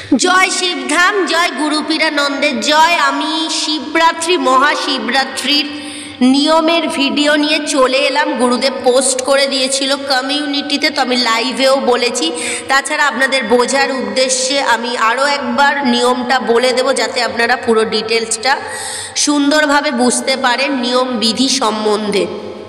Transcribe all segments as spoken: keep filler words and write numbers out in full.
জয় শিবধাম, জয় গুরুপীরানন্দের জয়। আমি শিবরাত্রি মহাশিবরাত্রির নিয়মের ভিডিও নিয়ে চলে এলাম। গুরুদেব পোস্ট করে দিয়েছিল কমিউনিটিতে, তো আমি লাইভেও বলেছি। তাছাড়া আপনাদের বোঝার উদ্দেশ্যে আমি আরও একবার নিয়মটা বলে দেব, যাতে আপনারা পুরো ডিটেলসটা সুন্দরভাবে বুঝতে পারেন নিয়ম বিধি সম্বন্ধে।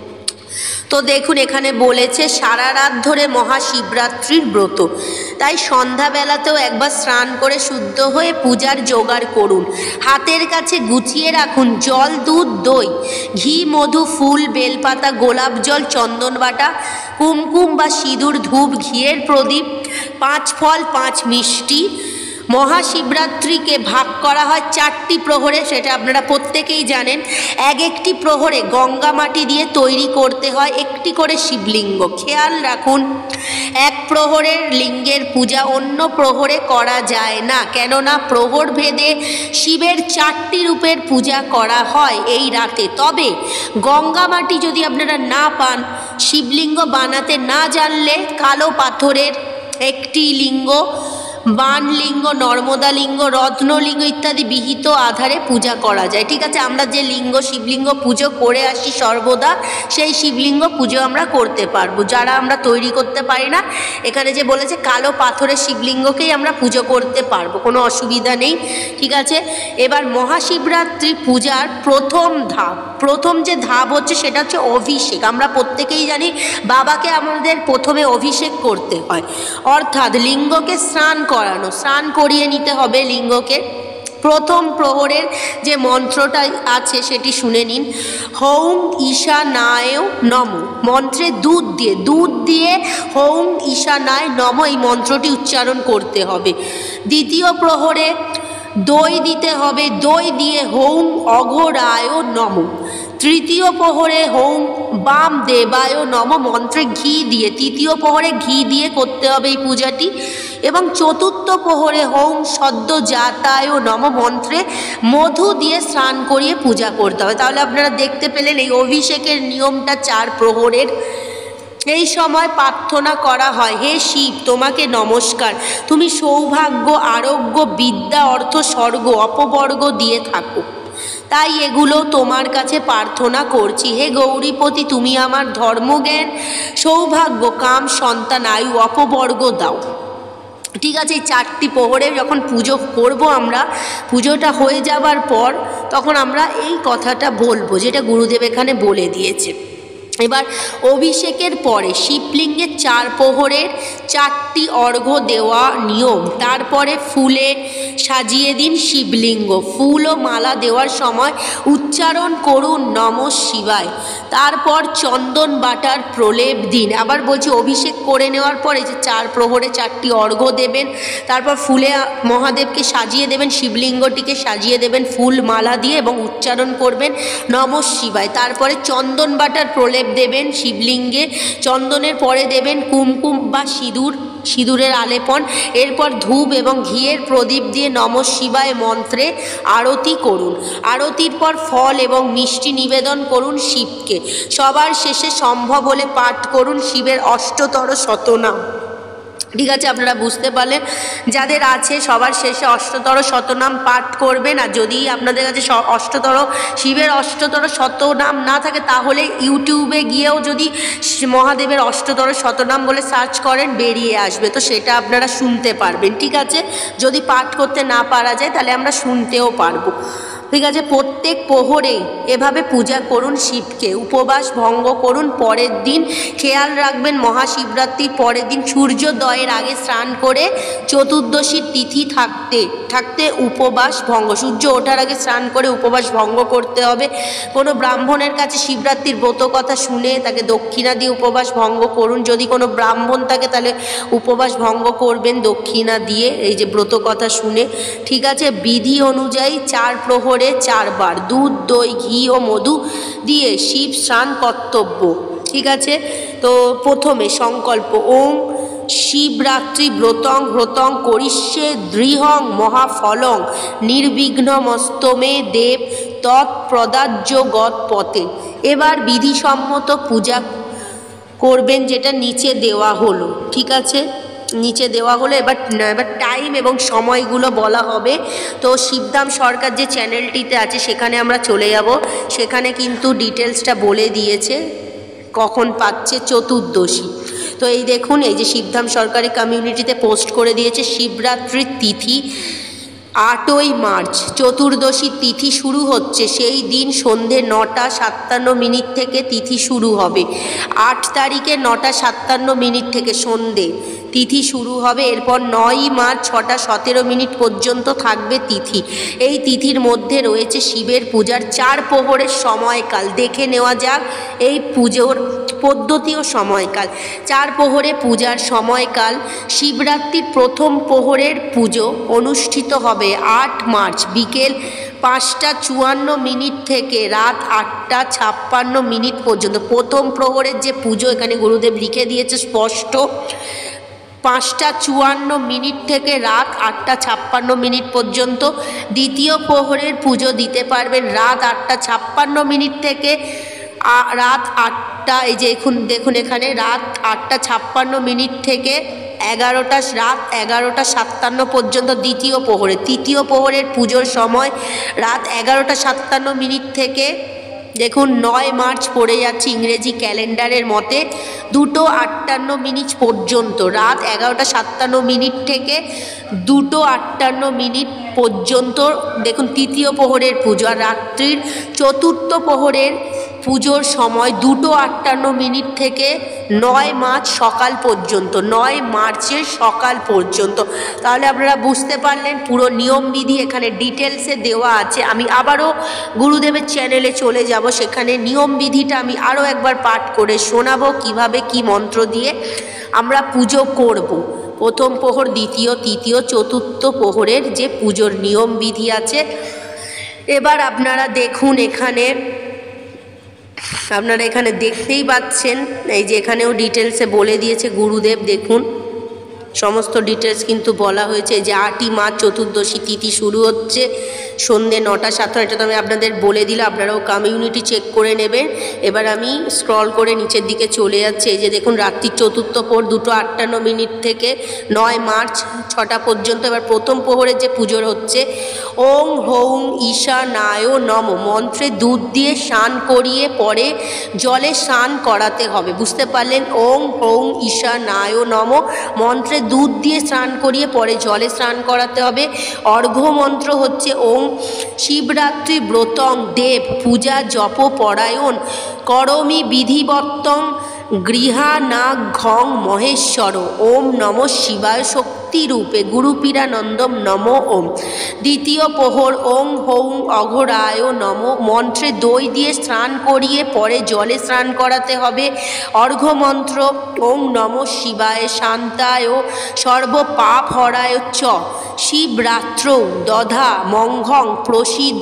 তো দেখুন, এখানে বলেছে সারা রাত ধরে মহাশিবরাত্রির ব্রত, তাই সন্ধ্যাবেলাতেও একবার স্নান করে শুদ্ধ হয়ে পূজার জোগাড় করুন। হাতের কাছে গুছিয়ে রাখুন জল, দুধ, দই, ঘি, মধু, ফুল, বেলপাতা, গোলাপ জল, চন্দন বাটা, কুমকুম বা সিঁদুর, ধূপ, ঘিয়ের প্রদীপ, পাঁচ ফল, পাঁচ মিষ্টি। মহাশিবরাত্রিকে ভাগ করা হয় চারটি প্রহরে, সেটা আপনারা প্রত্যেকেই জানেন। এক একটি প্রহরে গঙ্গা মাটি দিয়ে তৈরি করতে হয় একটি করে শিবলিঙ্গ। খেয়াল রাখুন, এক প্রহরের লিঙ্গের পূজা অন্য প্রহরে করা যায় না, কেননা প্রহর ভেদে শিবের চারটি রূপের পূজা করা হয় এই রাতে। তবে গঙ্গা মাটি যদি আপনারা না পান, শিবলিঙ্গ বানাতে না জানলে কালো পাথরের একটি লিঙ্গ, বানলিঙ্গ, নর্মদা লিঙ্গ, রত্নলিঙ্গ ইত্যাদি বিহিত আধারে পূজা করা যায়। ঠিক আছে, আমরা যে লিঙ্গ শিবলিঙ্গ পুজো করে আসি সর্বদা, সেই শিবলিঙ্গ পুজো আমরা করতে পারবো। যারা আমরা তৈরি করতে পারি না, এখানে যে বলেছে কালো পাথরের শিবলিঙ্গকেই আমরা পুজো করতে পারবো, কোনো অসুবিধা নেই। ঠিক আছে, এবার মহাশিবরাত্রি পূজার প্রথম ধাপ, প্রথম যে ধাপ হচ্ছে সেটা হচ্ছে অভিষেক। আমরা প্রত্যেকেই জানি বাবাকে আমাদের প্রথমে অভিষেক করতে হয়, অর্থাৎ লিঙ্গকে স্নান করানো, স্নান করিয়ে নিতে হবে লিঙ্গকে। প্রথম প্রহরের যে মন্ত্রটা আছে সেটি শুনে নিন। হৌম ঈশানায় নম, মন্ত্রে দুধ দিয়ে দুধ দিয়ে হৌম ঈশানায় নম এই মন্ত্রটি উচ্চারণ করতে হবে। দ্বিতীয় প্রহরে দই দিতে হবে, দই দিয়ে হৌম অঘোরায় নম। তৃতীয় প্রহরে হৌম বাম দেবায় নম, মন্ত্রে ঘি দিয়ে, তৃতীয় প্রহরে ঘি দিয়ে করতে হবে এই পূজাটি। এবং চতুর্থ প্রহরে হৌম সদ্য জাতায় নম, মন্ত্রে মধু দিয়ে স্নান করিয়ে পূজা করতে হবে। তাহলে আপনারা দেখতে পেলেন এই অভিষেকের নিয়মটা চার প্রহরের। এই সময় প্রার্থনা করা হয়, হে শিব তোমাকে নমস্কার, তুমি সৌভাগ্য, আরোগ্য, বিদ্যা, অর্থ, স্বর্গ, অপবর্গ দিয়ে থাকো, তাই এগুলো তোমার কাছে প্রার্থনা করছি। হে গৌরীপতি, তুমি আমার ধর্মজ্ঞান, সৌভাগ্য, কাম, সন্তান, আয়ু, অপবর্গ দাও। ঠিক আছে, এই চারটি প্রহরে যখন পুজো করব আমরা, পুজোটা হয়ে যাবার পর তখন আমরা এই কথাটা বলবো, যেটা গুরুদেব এখানে বলে দিয়েছে। এবার অভিষেকের পরে শিবলিঙ্গের চার প্রহরের চারটি অর্ঘ্য দেওয়া নিয়ম। তারপরে ফুলে সাজিয়ে দিন শিবলিঙ্গ। ফুল ও মালা দেওয়ার সময় উচ্চারণ করুন নমঃ শিবায়। তারপর চন্দন বাটার প্রলেপ দিন। আবার বলছি, অভিষেক করে নেওয়ার পরে যে চার প্রহরে চারটি অর্ঘ্য দেবেন, তারপর ফুলে মহাদেবকে সাজিয়ে দেবেন, শিবলিঙ্গটিকে সাজিয়ে দেবেন ফুল মালা দিয়ে এবং উচ্চারণ করবেন নমঃ শিবায়। তারপরে চন্দন বাটার প্রলেপ দেবেন শিবলিঙ্গে, চন্দনের পরে দেবেন কুমকুম বা সিঁদুর, সিঁদুরের আলেপন। এরপর ধূপ এবং ঘিয়ের প্রদীপ দিয়ে নমঃ শিবায় মন্ত্রে আরতি করুন। আরতির পর ফল এবং মিষ্টি নিবেদন করুন শিবকে। সবার শেষে সম্ভব হলে পাঠ করুন শিবের অষ্টতর শতনাম। ঠিক আছে, আপনারা বুঝতে পারলেন। যাদের আছে সবার শেষে অষ্টতর শতনাম পাঠ করবেন। আর যদি আপনাদের কাছে অষ্টতর শিবের অষ্টতর শতনাম না থাকে, তাহলে ইউটিউবে গিয়েও যদি মহাদেবের অষ্টতর শতনাম বলে সার্চ করেন বেরিয়ে আসবে, তো সেটা আপনারা শুনতে পারবেন। ঠিক আছে, যদি পাঠ করতে না পারা যায় তাহলে আমরা শুনতেও পারবো। ঠিক আছে, প্রত্যেক প্রহরে এভাবে পূজা করুন শিবকে। উপবাস ভঙ্গ করুন পরের দিন। খেয়াল রাখবেন মহাশিবরাত্রির পরের দিন সূর্যোদয়ের আগে স্নান করে চতুর্দশীর তিথি থাকতে থাকতে উপবাস ভঙ্গ, সূর্য ওঠার আগে স্নান করে উপবাস ভঙ্গ করতে হবে। কোনো ব্রাহ্মণের কাছে শিবরাত্রির ব্রত কথা শুনে তাকে দক্ষিণা দিয়ে উপবাস ভঙ্গ করুন। যদি কোনো ব্রাহ্মণ থাকে তাহলে উপবাস ভঙ্গ করবেন দক্ষিণা দিয়ে, এই যে ব্রত কথা শুনে। ঠিক আছে, বিধি অনুযায়ী চার প্রহর চারবার দুধ, দই, ঘি ও মধু দিয়ে শিব স্নান কর্তব্য। ঠিক আছে, তো প্রথমে সংকল্প, ওম শিবরাত্রি ব্রতং হ্রতং করিষ্যে দৃঢ়ং মহাফলং নির্বিঘ্নমস্তমে দেব তৎপ্রদাজ্য গত পথে। এবার বিধিসম্মত পূজা করবেন, যেটা নিচে দেওয়া হলো। ঠিক আছে, নিচে দেওয়া হলো। এবার এবার টাইম এবং সময়গুলো বলা হবে। তো শিবধাম সরকার যে চ্যানেলটিতে আছে সেখানে আমরা চলে যাব, সেখানে কিন্তু ডিটেলসটা বলে দিয়েছে কখন পাচ্ছে চতুর্দশী। তো এই দেখুন, এই যে শিবধাম সরকারি কমিউনিটিতে পোস্ট করে দিয়েছে শিবরাত্রির তিথি আটই মার্চ, চতুর্দশী তিথি শুরু হচ্ছে সেই দিন সন্ধে নটা সাতান্ন মিনিট থেকে তিথি শুরু হবে। আট তারিখে নটা সাতান্ন মিনিট থেকে সন্ধে তিথি শুরু হবে। এরপর নয়ই মার্চ ছটা সতেরো মিনিট পর্যন্ত থাকবে তিথি। এই তিথির মধ্যে রয়েছে শিবের পূজার চার প্রহরের সময়কাল। দেখে নেওয়া যাক এই পুজোর পদ্ধতি ও সময়কাল। চার প্রহরে পূজার সময়কাল। শিবরাত্রির প্রথম প্রহরের পুজো অনুষ্ঠিত হবে আট মার্চ বিকেল পাঁচটা চুয়ান্ন মিনিট থেকে রাত আটটা ছাপ্পান্ন মিনিট পর্যন্ত। প্রথম প্রহরের যে পুজো এখানে গুরুদেব লিখে দিয়েছে স্পষ্ট, পাঁচটা চুয়ান্ন মিনিট থেকে রাত আটটা ছাপ্পান্ন মিনিট পর্যন্ত। দ্বিতীয় প্রহরের পুজো দিতে পারবেন রাত আটটা ছাপ্পান্ন মিনিট থেকে রাত আটটা, এই যে এখন দেখুন এখানে রাত আটটা ছাপ্পান্ন মিনিট থেকে এগারোটা রাত এগারোটা সাতান্ন পর্যন্ত দ্বিতীয় প্রহরে। তৃতীয় প্রহরের পুজোর সময় রাত এগারোটা সাতান্ন মিনিট থেকে দেখুন নয় মার্চ পড়ে যাচ্ছে ইংরেজি ক্যালেন্ডারের মতে দুটো আটান্ন মিনিট পর্যন্ত। রাত এগারোটা সাতান্ন মিনিট থেকে দুটো আটান্ন মিনিট পর্যন্ত দেখুন তৃতীয় প্রহরের পুজো। আর রাত্রির চতুর্থ প্রহরের পুজোর সময় দুটো আটান্ন মিনিট থেকে নয় মার্চ সকাল পর্যন্ত, নয় মার্চের সকাল পর্যন্ত। তাহলে আপনারা বুঝতে পারলেন পুরো নিয়মবিধি এখানে ডিটেলসে দেওয়া আছে। আমি আবারও গুরুদেবের চ্যানেলে চলে যাব, সেখানে নিয়মবিধিটা আমি আরও একবার পাঠ করে শোনাবো কিভাবে কি মন্ত্র দিয়ে আমরা পুজো করব। প্রথম প্রহর, দ্বিতীয়, তৃতীয়, চতুর্থ প্রহরের যে পুজোর নিয়মবিধি আছে। এবার আপনারা দেখুন, এখানে আপনারা এখানে দেখতেই পাচ্ছেন এই যে এখানেও ডিটেলসে বলে দিয়েছে গুরুদেব। দেখুন সমস্ত ডিটেলস কিন্তু বলা হয়েছে যে আটই মার্চ চতুর্দশী তিথি শুরু হচ্ছে সন্ধ্যে নটা সাতান্ন। এটা তো আমি আপনাদের বলে দিলাম, আপনারাও কমিউনিটি চেক করে নেবেন। এবার আমি স্ক্রল করে নিচের দিকে চলে যাচ্ছে। এই যে দেখুন রাত্রির চতুর্থ প্রহর দুটো আটান্ন মিনিট থেকে নয় মার্চ ছটা পর্যন্ত। এবার প্রথম প্রহরের যে পুজোর হচ্ছে ওং হৌং ঈশানায় নম মন্ত্রে দুধ দিয়ে স্নান করিয়ে পরে জলে স্নান করাতে হবে। বুঝতে পারলেন? ওং হৌং ঈশানায় নম মন্ত্রে দুধ দিয়ে স্নান করিয়ে পরে জলে স্নান করাতে হবে। অর্ঘ্য মন্ত্র হচ্ছে ওং শিবরাত্রি ব্রতং দেব পূজা জপ পরায়ণ করমি বিধিবত্তং গৃহানাঘং মহেশ্বর ওম নম শিবায় শক্তিরূপে গুরুপীরানন্দম নম ওম। দ্বিতীয় প্রহর ওং হৌং অঘোরায় নম মন্ত্রে দই দিয়ে স্নান করিয়ে পরে জলে স্নান করাতে হবে। অর্ঘ্য মন্ত্র ওং নম শিবায় শান্তায় সর্বপাপ হরায় চ শিবরাত্রৌ দধা মঙ্ঘং প্রসীদ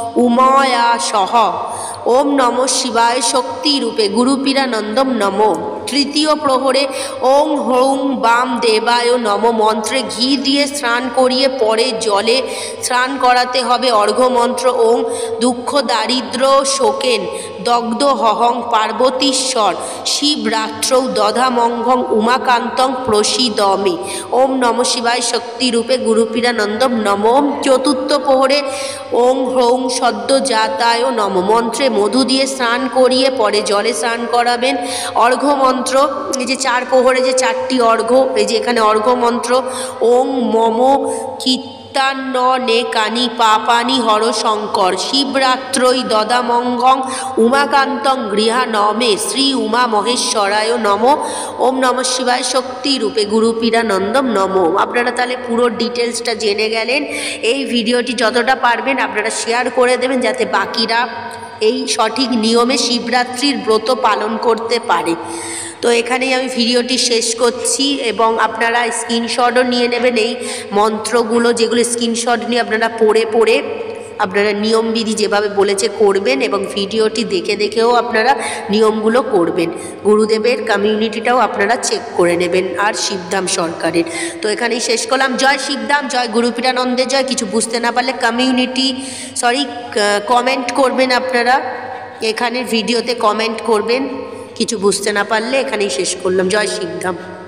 উময়া সহ ওম নম শিবায় শক্তিরূপে গুরুপীরানন্দম নম। তৃতীয় প্রহরে ওং হৌং বাম দেবায় নম মন্ত্রে ঘি দিয়ে স্নান করিয়ে পরে জলে স্নান করাতে হবে। অর্ঘ্য মন্ত্র ওং দুঃখ দারিদ্র শোকেন দগ্ধ হহং পার্বতীশ্বর শিবরাত্রৌ দধামঙ্ঘং উমাকান্তং প্রসীদমে ওম নম শিবায় শক্তিরূপে গুরুপীরানন্দম নম। চতুর্থ প্রহরে ওং হ্রৌং সদ্যজাতায় নম মন্ত্রে মধু দিয়ে স্নান করিয়ে পরে জলে স্নান করাবেন। অর্ঘ্য মন্ত্র, এই যে চার প্রহরে যে চারটি অর্ঘ্য, এই যে এখানে অর্ঘ্য মন্ত্র ওং মম কীর্তান্ন নে কানি পাপানি হর শঙ্কর শিবরাত্রৈ দদামঙ্ঘং উমাকান্তং গৃহা নমে শ্রী উমা মহেশ্বরায় নম ওম নম শিবায় শক্তিরূপে গুরুপীরানন্দম নম। আপনারা তাহলে পুরো ডিটেলসটা জেনে গেলেন। এই ভিডিওটি যতটা পারবেন আপনারা শেয়ার করে দেবেন যাতে বাকিরা এই সঠিক নিয়মে শিবরাত্রির ব্রত পালন করতে পারে। তো এখানেই আমি ভিডিওটি শেষ করছি এবং আপনারা স্ক্রিনশটও নিয়ে নেবেন এই মন্ত্রগুলো, যেগুলো স্ক্রিনশট নিয়ে আপনারা পড়ে পড়ে আপনারা নিয়মবিধি যেভাবে বলেছে করবেন এবং ভিডিওটি দেখে দেখেও আপনারা নিয়মগুলো করবেন। গুরুদেবের কমিউনিটিটাও আপনারা চেক করে নেবেন আর শিবধাম সরকারের। তো এখানেই শেষ করলাম। জয় শিবধাম, জয় গুরুপীরানন্দের জয়। কিছু বুঝতে না পারলে কমিউনিটি সরি কমেন্ট করবেন, আপনারা এখানে ভিডিওতে কমেন্ট করবেন। কিছু বুঝতে না পারলে এখানেই শেষ করলাম। জয় শিবধাম।